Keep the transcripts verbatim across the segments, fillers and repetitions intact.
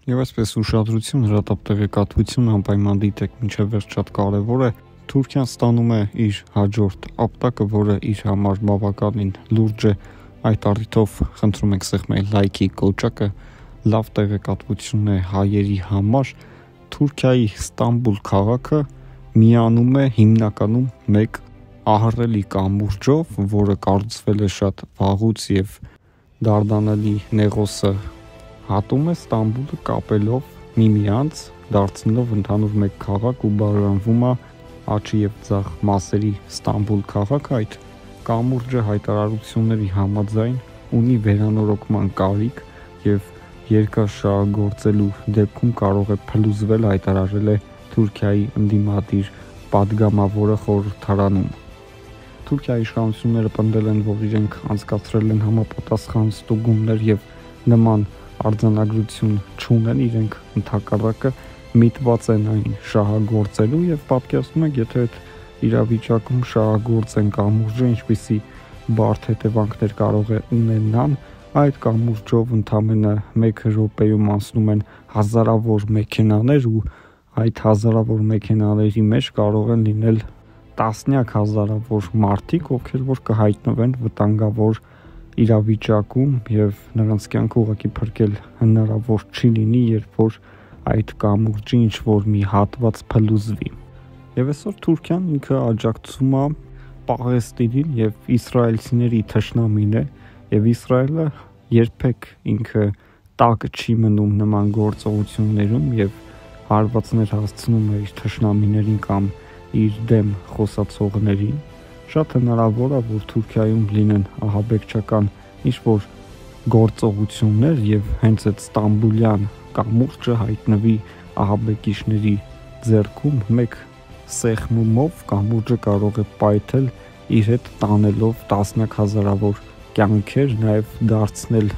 Եվ այսպես ուշադրություն, հրատապ տեղեկատվություն անպայման դիտեք, մինչև վերջ շատ կարևոր է։ Թուրքիան ստանում է իր հաջորդ ապտակը, որը իր համար բավականին լուրջ է, այդ առիթով խնդրում ենք սեղմել լայքի կոճակը, լավ տեղեկատվություն է հայերի համար։ Թուրքիայի Ստամբուլ քաղաքը միանում է հիմնականում մեկ ահռելի կամուրջով, որը կառուցվել է շատ վաղուց եւ Դարդանելի Նեղոսը հատում է Ստամբուլը կապելով միմյանց, դարձնելով ընդհանուր մեկ քաղաք ու բարանվում է աճի եւ ձախ մասերի Ստամբուլ քաղաքը։ Այդ կամուրջը հայտարարությունների համաձայն ունի վերանորոգման կարիք եւ երկար շահագործելու դեպքում կարող է փլուզվել, հայտարարել է Թուրքիայի ընդդիմադիր падգամավորը խորհրդարանում։ Թուրքիայի իշխանությունները պնդել են, որ իրենք անցկացրել են համապատասխան ստուգումներ եւ նման արձանագրություն չունեն, իրենք ընդհակառակը միտված են այն շահագործելու եւ պատկերացնում եք, եթե այդ իրավիճակում շահագործեն կամուրջը, ինչպիսի բարդ հետևանքներ կարող է ունենան, այդ կամուրջով ընդամենը մեկ րոպեում անցնում են հազարավոր մեքենաներ ու այդ հազարավոր մեքենաների մեջ կարող են լինել տասնյակ հազարավոր մարդիկ, ովքեր որ կհայտնվեն վտանգավոր իրավիճակում եւ նրանց կյանքը ուղղակի փրկել հնարավոր չի լինի, երբ որ այդ կամուրջի ինչ որ մի հատված փլուզվի։ Եվ այսօր Թուրքիան ինքը աջակցում է Պաղեստինին եւ իսրայելցիների թշնամին է եւ Իսրայելը երբեք ինքը տակ չի մնում նման գործողություններում եւ հարվածներ հասցնում է իր թշնամիներին կամ իր դեմ խոսացողներին։ Շատ հնարավոր է, որ Թուրքիայում լինեն ահաբեկչական ինչ-որ գործողություններ եւ հենց այդ Ստամբուլյան կամուրջը հայտնվի ահաբեկիչների ձեռքում, մեկ սեղմումով կամուրջը կարող է պայթել, իր հետ տանելով տասնյակ հազարավոր կյանքեր, նաեւ դարձնել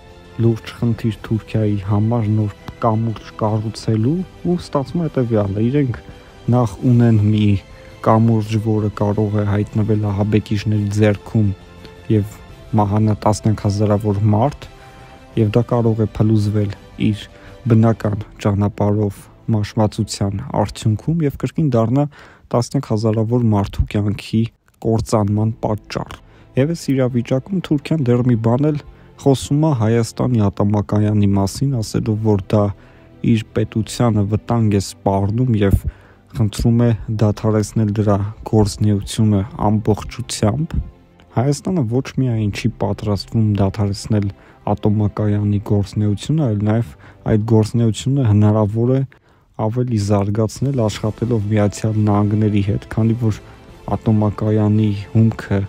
լուրջ խնդիր Թուրքիայի համար նոր կամուրջ կառուցելու ու ստացվում է հետեւյալը. իրենք նախ ունեն մի կամուրջ, որը կարող է հայտնվել ահաբեկիչների ձեռքում եւ մահանա տասնյակ հազարավոր մարդ, եւ դա կարող է փլուզվել իր բնական ճանապարհով մաշվածության արդյունքում եւ կրկին դառնա տասնյակ հազարավոր մարդու կյանքի կործանման պատճառ։ Եվ այս իրավիճակում Թուրքիան դեռ մի բան էլ խոսում է Հայաստանի ատամակայանի մասին, ասելով, որ դա իր պետությանը վտանգ է սպառնում եւ խնդրում է դադարեցնել դրա գործունեությունը ամբողջությամբ։ Հայաստանը ոչ միայն չի պատրաստվում դադարեցնել ատոմակայանի գործունեությունը, այլ նաեւ այդ գործունեությունը հնարավոր է ավելի զարգացնել աշխատելով Միացյալ Նահանգների հետ, քանի որ ատոմակայանի հումքը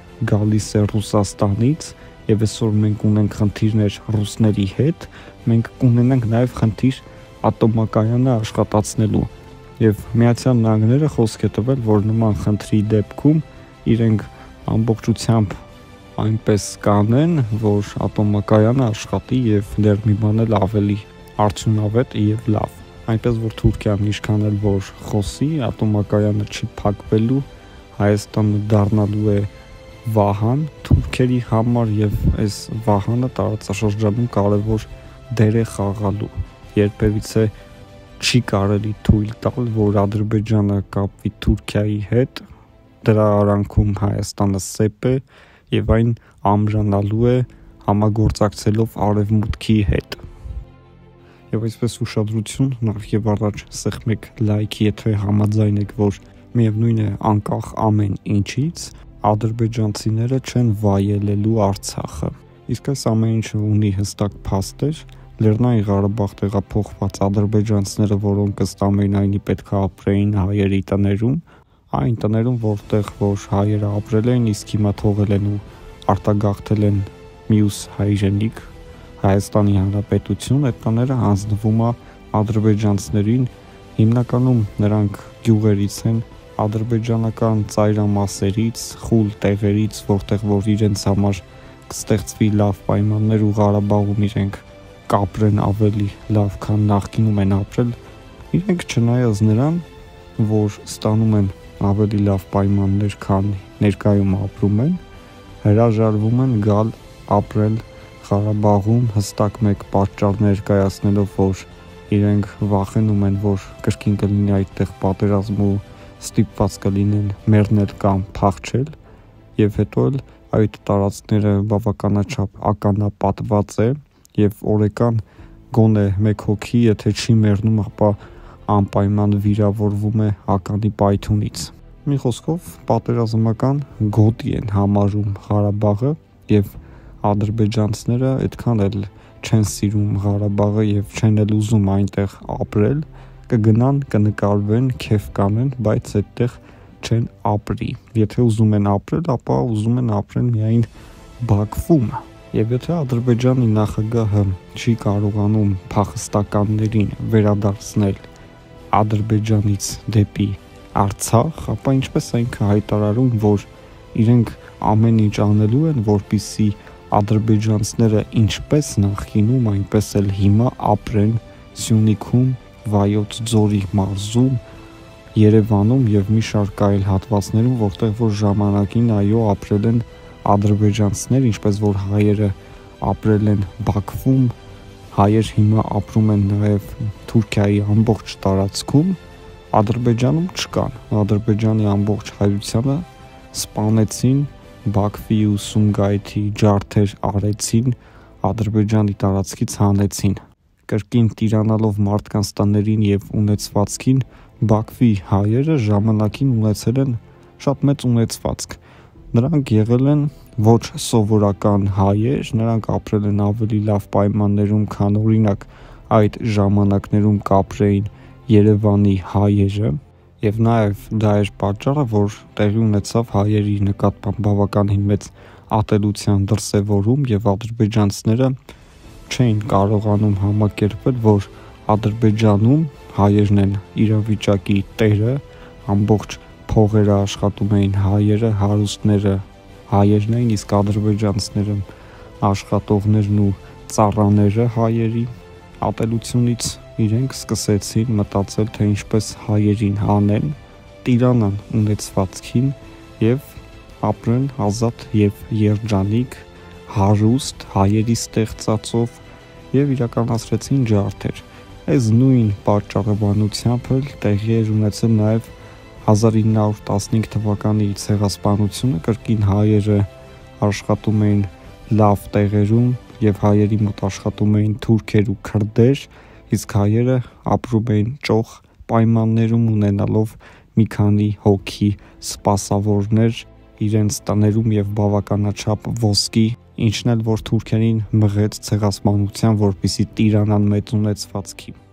գալիս է Ռուսաստանից եւ այսօր մենք ունենք խնդիրներ ռուսների հետ, մենք կունենանք նաեւ խնդիր ատոմակայանը աշխատացնելու։ Եվ Միացյալ Նահանգները խոսք է տվել, որ նման խնդրի դեպքում իրենք ամբողջությամբ այնպես կանեն, որ ատոմակայանը աշխատի եւ դեռ մի բան էլ ավելի արդյունավետ եւ լավ։ Այնպես որ Թուրքիան ինչքան էլ որ խոսի, ատոմակայանը չի փակվելու, Հայաստանը դառնալու է վահան թուրքերի համար եւ այս վահանը տարածաշրջանում կարևոր դեր է խաղալու։ Երբևիցե չի կարելի թույլ տալ, որ Ադրբեջանը կապվի Թուրքիայի հետ, դրա արանքում Հայաստանը սեպ է եւ այն ամրանալու է համագործակցելով Արևմուտքի հետ։ Եվ այսպես ուշադրություն, նախ եւ առաջ սեղմեք լայքի, եթե համաձայն եք, որ միևնույն է անկախ ամեն ինչից ադրբեջանցիները չեն վայելելու Արցախը։ Իսկ այս ամեն ինչը ունի հստակ փաստեր։ Լեռնային Ղարաբաղ տեղափոխված ադրբեջանցիները, որոնք ըստ ամենայնի պետք է ապրեին հայերի տներում, այն տներում, որտեղ որ հայերը ապրել են, իսկ հիմա թողել են ու արտագաղթել են մյուս հայրենիք, Հայաստանի Հանրապետություն, այդ տները հանձնվում է ադրբեջանցիներին, հիմնականում նրանք գյուղերից են, ադրբեջանական ծայրամասերից, խուլ տեղերից, որտեղ որ իրենց համար կստեղծվի լավ պայմաններ ու Ղարաբաղում իրենք կապրեն ավելի լավ, քան նախկինում են ապրել, իրենք չնայած նրան, որ ստանում են ավելի լավ պայմաններ, քան ներկայում ապրում են, հրաժարվում են գալ ապրել Ղարաբաղում հստակ մեկ պատճառ ներկայացնելով, որ իրենք վախենում են, որ կրկին կլինի այդտեղ պատերազմ ու ստիպված կլինեն մեռնել կամ փախչել, եւ հետո էլ այդ տարածքները բավականաչափ ականապատված է եւ օրեկան գոնե մեկ հոգի եթե չի մեռնում, ապա անպայման վիրավորվում է ականի պայթունից։ Մի խոսքով պատերազմական գոտի են համարում Ղարաբաղը եւ ադրբեջանցիները այդքան էլ չեն սիրում Ղարաբաղը եւ չեն էլ ուզում այնտեղ ապրել, կգնան, կնկարվեն, քեֆ կանեն, բայց այդտեղ չեն ապրի։ Եթե ուզում են ապրել, ապա ուզում են ապրեն միայն Բաքվում։ Եվ եթե Ադրբեջանի նախագահը չի կարողանում փախստականներին վերադարձնել Ադրբեջանից դեպի Արցախ, ապա ինչպես է ինքը հայտարարում, որ իրենք ամեն ինչ անելու են, որպեսզի ադրբեջանցիները ինչպես նախկինում, այնպես էլ հիմա ապրեն Սյունիքում, Վայոց ձորի մարզում, Երևանում եւ մի շարք այլ հատվածներում, որտեղ որ ժամանակին այո ապրել են ադրբեջանցիներ, ինչպես որ հայերը ապրել են Բաքվում, հայեր հիմա ապրում են նաեւ Թուրքիայի ամբողջ տարածքում, Ադրբեջանում չկան։ Ադրբեջանի ամբողջ հայությանը սպանեցին, Բաքվի ու Սումգայիթի ջարդեր արեցին, Ադրբեջանի տարածքից հանեցին։ Կրկին տիրանալով մարդկանց տներին եւ ունեցվածքին, Բաքվի հայերը ժամանակին ունեցել են շատ մեծ ունեցվածք։ Նրանք եղել են ոչ սովորական հայեր, նրանք ապրել են ավելի լավ պայմաններում, քան օրինակ այդ ժամանակներում կապրեին Երևանի հայերը, եւ նաեւ դա էր պատճառը, որ տեղի ունեցավ հայերի նկատմամբ բավականին մեծ ատելության դրսևորում եւ ադրբեջանցիները չէին կարողանում համակերպել, որ Ադրբեջանում հայերն են իրավիճակի տերը, ամբողջ փողերը աշխատում էին հայերը, հարուստները հայերն էին, իսկ ադրբեջանցիները աշխատողներն ու ծառաները հայերի ատելությունից իրենք սկսեցին մտածել, թե ինչպես հայերին հանեն, տիրանան ունեցվածքին եւ ապրեն ազատ եւ երջանիկ, հարուստ հայերի ստեղծածով եւ իրականացրեցին ջարդեր։ Այս նույն պատճառաբանությամբ էլ տեղի էր ունեցել նաեւ հազար ինը հարյուր տասնհինգ թվականի ցեղասպանությունը, կրկին հայերը աշխատում էին լավ տեղերում եւ հայերի մոտ աշխատում էին թուրքեր ու քրդեր, իսկ հայերը ապրում էին ճոխ պայմաններում ունենալով մի քանի հոգի սպասավորներ իրենց տներում եւ բավականաչափ ոսկի, ինչն էլ որ թուրքերին մղեց ցեղասպանության, որպեսզի տիրանան մեծ ունեցվածքի։